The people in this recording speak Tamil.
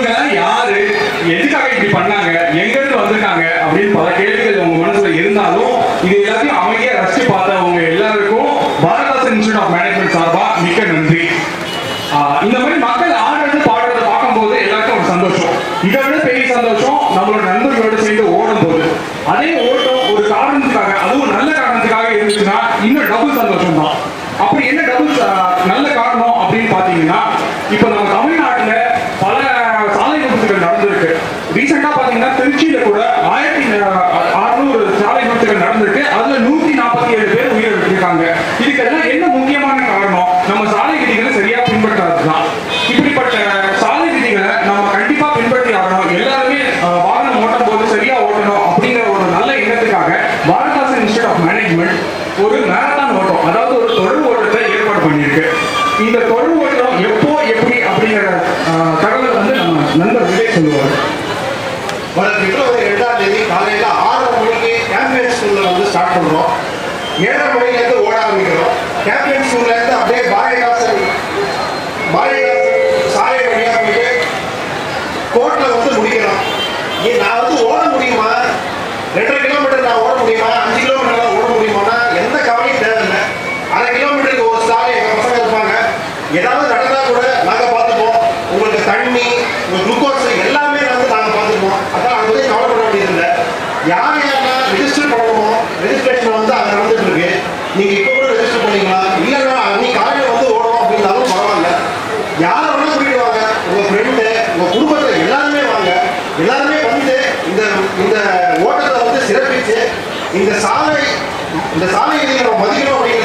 இவங்க யாரு, எதுக்காக இப்படி பண்ணாங்க, எங்க இருந்து வந்திருக்காங்க அப்படின்னு பல கேள்விகள் உங்க மனசுல இருந்தாலும் இது எல்லாத்தையும் அமைதியா ரசிச்சு பார்த்தவங்க எல்லாருக்கும் பாரதாசன் இன்ஸ்டிடியூட் ஆஃப் மேனேஜ்மெண்ட் சார்பா மிக்க நன்றி. இந்த மாதிரி மக்கள் ஆடுறது பாடுறத பார்க்கும்போது எல்லாருக்கும் ஒரு சந்தோஷம். இதை விட பெரிய சந்தோஷம் நம்மளோட நண்பர்களோட சேர்ந்து ஓடும் போது. அதே ஓட்டம் ஒரு காரணத்துக்காக, அதுவும் நல்ல காரணத்துக்காக இருந்துச்சுன்னா இன்னும் டபுள் சந்தோஷம் தான். அப்படி என்ன டபுள் நல்ல காரணம் அப்படின்னு பாத்தீங்கன்னா, இப்போ நம்ம தமிழ்நாட்டுல பல சாலை விபத்துகள் நடந்திருக்கு. ரீசெண்டா பாத்தீங்கன்னா திருச்சியில கூட 1600 சாலை விபத்துகள் நடந்திருக்கு. அதுல 147 பேர் உயிரிழந்திருக்காங்க. இதுக்கெல்லாம் என்ன முக்கியமான காரணம்? நம்ம சாலை விதிகளை சரியா பின்பற்றாததுதான். இப்படிப்பட்ட சாலை விதிகளை நம்ம கண்டிப்பா பின்பற்றி ஆகணும். எல்லாருமே வாகனம் ஓட்டும் போது சரியா ஓட்டணும் அப்படிங்கிற ஒரு நல்ல எண்ணத்துக்காக பாரதாசன் இன்ஸ்டிடியூட் ஆஃப் மேனேஜ்மெண்ட் ஒரு மேரத்தான் ஓட்டம், அதாவது ஒரு தொடர் ஓட்டத்தை ஏற்பாடு பண்ணியிருக்கு. இந்த தொடர் ஓட்டம் எப்போ எப்படி அப்படிங்கிற தகவல் வந்து நம்ம நண்பர் விஜய் சொல்லுவார். வர பிப்ரவரி 2ஆம் தேதி காலையில் 6 மணிக்கு கேம்பியன் ஸ்கூல்ல வந்து ஸ்டார்ட் பண்றோம். 7 மணிலேருந்து ஓட ஆரம்பிக்கிறோம். கேம்பியன் ஸ்கூல்ல இருந்து அப்படியே பாரதிதாசன் சாலை வழியா போயிட்டு கோர்ட்ல வந்து முடிக்கிறோம். நான் வந்து ஓட முடியுமா, 2.5 கிலோமீட்டர் நான் ஓட முடியுமா, 5 கிலோமீட்டர் ஓட முடியுமானா எந்த கவலையும் தேவையில்லை. 1/2 கிலோமீட்டருக்கு ஒரு சாலை எங்கள் பசங்க இருப்பாங்க. ஏதாவது நடந்தா கூட நாங்கள் பார்த்துப்போம். உங்களுக்கு தண்ணி, உங்கள் குளுக்கோஸ் எல்லாமே வந்து நாங்கள் பார்த்துப்போம். அதான் அது வந்து கவலைப்பட வேண்டியதில்லை. யார் யாரெல்லாம் ரெஜிஸ்டர் பண்ணணுமோ ரெஜிஸ்ட்ரேஷன் வந்து அங்கே நடந்துட்டு இருக்கு. நீங்கள் இப்போ கூட ரெஜிஸ்டர் பண்ணிங்களா, இல்லைன்னா நீ காலையில் வந்து ஓடணும் அப்படின்னாலும் பரவாயில்ல. யாரை வேணா கூட்டிட்டு வாங்க, உங்கள் ஃப்ரெண்டு, உங்கள் குடும்பத்தில் எல்லாருமே வாங்க. எல்லாருமே வந்து இந்த ஓட்டத்தை வந்து சிறப்பிச்சு இந்த சாலை விதிகளை நம்ம மதிக்கணும்